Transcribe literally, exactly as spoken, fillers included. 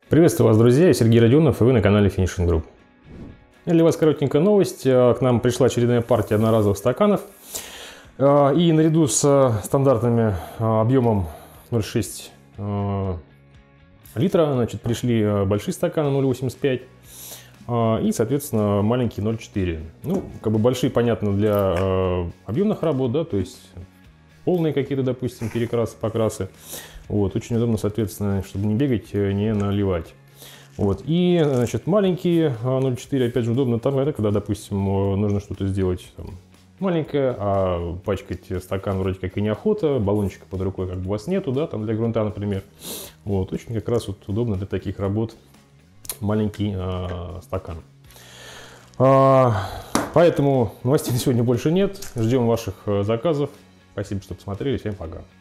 Приветствую вас, друзья, я Сергей Родионов, и вы на канале Finishing Group. И для вас коротенькая новость. К нам пришла очередная партия одноразовых стаканов. И наряду с стандартными объемом ноль целых шесть десятых литра, значит, пришли большие стаканы ноль целых восемьдесят пять и, соответственно, маленькие ноль целых четыре. Ну, как бы большие, понятно, для объемных работ, да, то есть полные какие-то, допустим, перекрасы, покрасы. Вот, очень удобно, соответственно, чтобы не бегать, не наливать. Вот, и, значит, маленькие ноль целых четыре, опять же, удобно там, это когда, допустим, нужно что-то сделать там маленькое, а пачкать стакан вроде как и неохота, баллончика под рукой как бы у вас нету, да, там для грунта, например. Вот, очень как раз вот удобно для таких работ маленький а, стакан. А, поэтому новостей на сегодня больше нет. Ждем ваших заказов. Спасибо, что посмотрели. Всем пока.